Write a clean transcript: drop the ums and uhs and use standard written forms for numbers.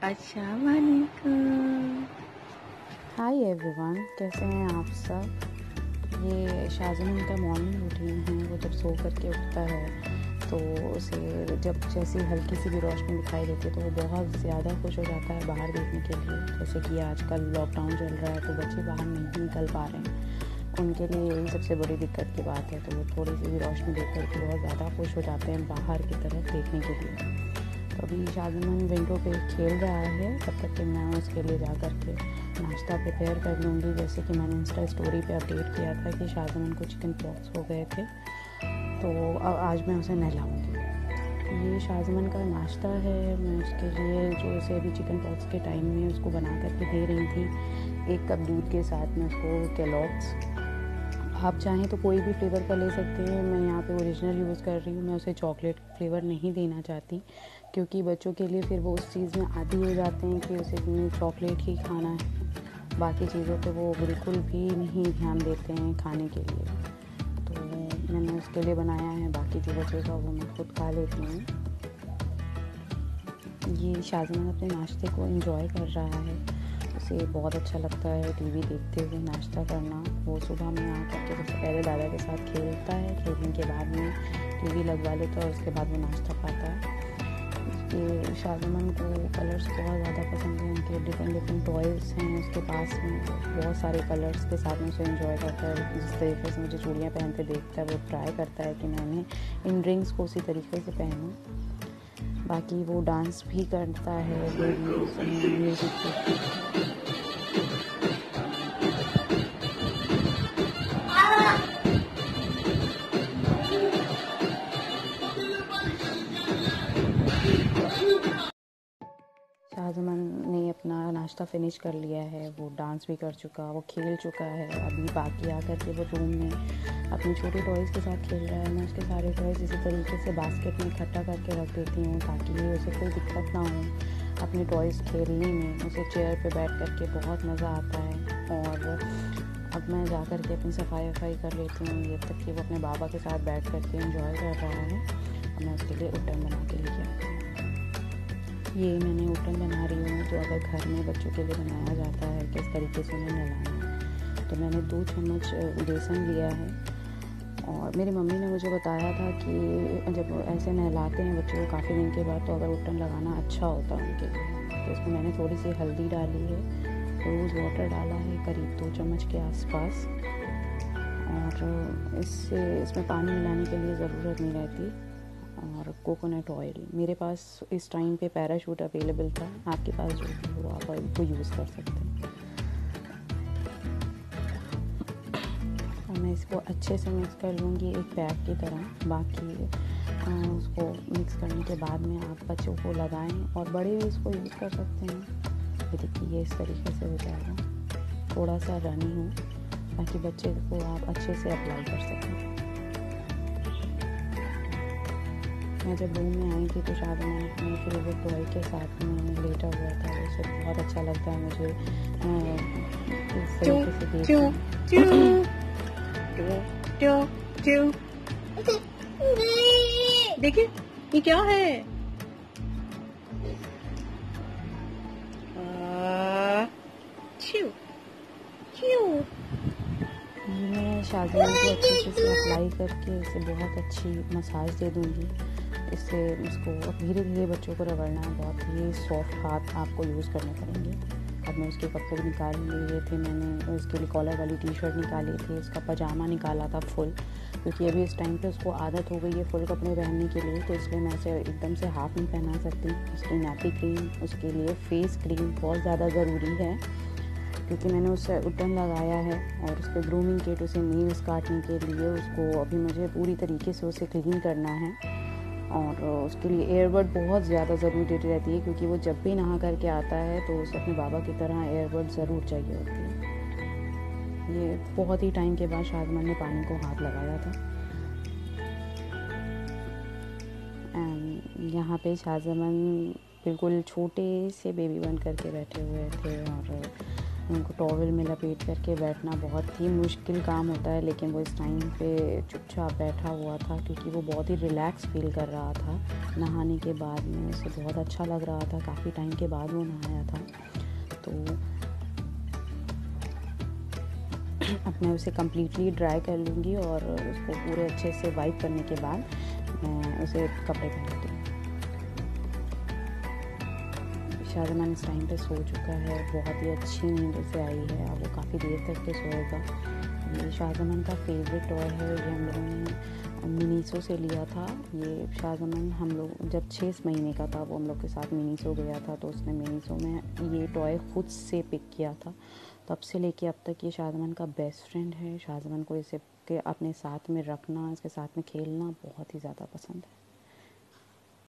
अस्सलाम वालेकुम। Hi everyone, कैसे हैं आप सब। ये शाज़मीन का मॉर्निंग रूटीन है। वो जब सो करके उठता है तो उसे जब जैसी हल्की सी भी रोशनी दिखाई देती है तो वो बहुत ज़्यादा खुश हो जाता है बाहर देखने के लिए। जैसे कि आजकल लॉकडाउन चल रहा है तो बच्चे बाहर नहीं निकल पा रहे हैं, उनके लिए यही सबसे बड़ी दिक्कत की बात है। तो वो थोड़ी सी भी रोशनी देख करके बहुत ज़्यादा खुश हो जाते हैं बाहर की तरफ देखने के लिए। तो अभी शाज़मीन विंडो पे खेल रहा है, तब तक कि मैं उसके लिए जा कर के नाश्ता प्रिपेयर कर लूँगी। जैसे कि मैंने इंस्टा स्टोरी पे अपडेट किया था कि शाज़मीन को चिकन पॉक्स हो गए थे, तो आज मैं उसे नहलाऊँगी। ये शाज़मीन का नाश्ता है। मैं उसके लिए जो उसे अभी चिकन पॉक्स के टाइम में उसको बना करके दे रही थी, 1 कप दूध के साथ में उसको केलॉग्स। आप चाहें तो कोई भी फ्लेवर का ले सकते हैं। मैं यहाँ पे ओरिजिनल यूज़ कर रही हूँ। मैं उसे चॉकलेट फ्लेवर नहीं देना चाहती, क्योंकि बच्चों के लिए फिर वो उस चीज़ में आदी हो जाते हैं कि उसे चॉकलेट ही खाना है। बाकी चीज़ों पे वो बिल्कुल भी नहीं ध्यान देते हैं खाने के लिए। तो मैंने उसके लिए बनाया है, बाकी जो बचेगा वो मैं खुद खा लेती हूँ। ये शाज़मीन अपने नाश्ते को एंजॉय कर रहा है। उसे बहुत अच्छा लगता है टीवी देखते हुए नाश्ता करना। वो सुबह में आ करके सबसे पहले दादा के साथ खेलता है, खेलने के बाद में टीवी लगवा लेता है और उसके बाद वो नाश्ता खाता है। ये शाज़मीन को कलर्स बहुत ज़्यादा पसंद हैं। उनके डिफरेंट टॉयज़ हैं उसके पास में, बहुत सारे कलर्स के साथ में उसे एंजॉय करता है। जिस तरीके से मुझे चूड़ियाँ पहनते देखता है वो ट्राई करता है कि मैंने इन रिंग्स को उसी तरीके से पहनूं। बाकी वो डांस भी करता है म्यूज़िक पे। शाज़मीन ने अपना नाश्ता फिनिश कर लिया है। वो डांस भी कर चुका, वो खेल चुका है। अभी बाकी आकर के वो रूम में अपने छोटे टॉयज़ के साथ खेल रहा है। मैं उसके सारे टॉयज़ इसी तरीके से बास्केट में इकट्ठा करके रख देती हूँ ताकि उसे कोई दिक्कत ना हो अपने टॉयज़ खेलने में। उसे चेयर पे बैठ करके बहुत मज़ा आता है। और अब मैं जा कर के अपनी सफाई कर लेती हूँ, ये तक कि वो अपने बाबा के साथ बैठ करके एंजॉय कर रहा है। और मैं उसके लिए उटन बना के लेके आती हूँ। ये मैंने उटन बना रही हूँ जो अगर घर में बच्चों के लिए बनाया जाता है किस तरीके से उन्हें नहलाना है। तो मैंने 2 चम्मच बेसन लिया है और मेरी मम्मी ने मुझे बताया था कि जब ऐसे नहलाते हैं बच्चों को काफ़ी दिन के बाद तो अगर उटन लगाना अच्छा होता है उनके लिए। तो इसमें मैंने थोड़ी सी हल्दी डाली है, रोज़ वाटर डाला है करीब 2 चम्मच के आसपास। और इसमें पानी मिलाने के लिए ज़रूरत नहीं रहती। और कोकोनट ऑयल मेरे पास इस टाइम पे पैराशूट अवेलेबल था, आपके पास जो भी हो आप ऑयल को यूज़ कर सकते हैं। और मैं इसको अच्छे से मिक्स कर लूँगी एक पैक की तरह। बाकी उसको मिक्स करने के बाद में आप बच्चों को लगाएं और बड़े भी इसको यूज़ कर सकते हैं। ये देखिए इस तरीके से हो जाएगा, थोड़ा सा रनी हो ताकि बच्चे को आप अच्छे से अप्लाई कर सकें। मैं जब रूम में आई थी तो शाज़मीन अपने फेवरेट टॉय के साथ में लेटा हुआ था। उसे बहुत अच्छा लगता है मुझे इस तरीके से देखिए ये क्या है? मैं शाज़मीन को अच्छे से अप्लाई करके इसे बहुत अच्छी मसाज दे दूँगी। इससे इसको अब धीरे धीरे बच्चों को रगड़ना है। बहुत ही सॉफ्ट हाथ आपको यूज़ करने पड़ेंगे। अब मैं उसके कपड़े निकाल लिए थे, मैंने उसके लिए कॉलर वाली टी-शर्ट निकाली थी, उसका पजामा निकाला था फुल, क्योंकि अभी इस टाइम पे उसको आदत हो गई है फुल कपड़े पहनने के लिए। तो इसलिए मैं उसे एकदम से हाफ़ नहीं पहना सकती। उसकी नैपी क्रीम, उसके लिए फेस क्रीम बहुत ज़्यादा ज़रूरी है, क्योंकि मैंने उसे उटन लगाया है। और उस पर ग्रूमिंग किट, उसे नेल्स काटने के लिए उसको अभी मुझे पूरी तरीके से उसे क्लीन करना है। और उसके लिए एयरबड बहुत ज़्यादा ज़रूरी रहती है, क्योंकि वो जब भी नहा करके आता है तो उसे अपने बाबा की तरह एयरबड ज़रूर चाहिए होती है। ये बहुत ही टाइम के बाद शाज़मीन ने पानी को हाथ लगाया था। यहाँ पे शाज़मीन बिल्कुल छोटे से बेबी बन करके बैठे हुए थे और उनको टॉवल में लपेट करके बैठना बहुत ही मुश्किल काम होता है, लेकिन वो इस टाइम पे चुपचाप बैठा हुआ था क्योंकि वो बहुत ही रिलैक्स फील कर रहा था। नहाने के बाद में उसे बहुत अच्छा लग रहा था, काफ़ी टाइम के बाद वो नहाया था। तो अब मैं उसे कम्प्लीटली ड्राई कर लूँगी और उसको पूरे अच्छे से वाइप करने के बाद मैं उसे कपड़े पहनाती हूँ। शाहज़मान इस टाइम पे सो चुका है, बहुत ही अच्छी नींद उसे आई है। अब वो काफ़ी देर तक के सोएगा। ये शाहज़मान का फेवरेट टॉय है, ये हम लोगों ने मिनीसो से लिया था। ये शाहज़मान हम लोग जब 6 महीने का था वो हम लोग के साथ मिनीसो गया था, तो उसने मिनीसो में ये टॉय खुद से पिक किया था। तब से लेके अब तक ये शाहज़मान का बेस्ट फ्रेंड है। शाहज़मान को इसे के अपने साथ में रखना, इसके साथ में खेलना बहुत ही ज़्यादा पसंद है।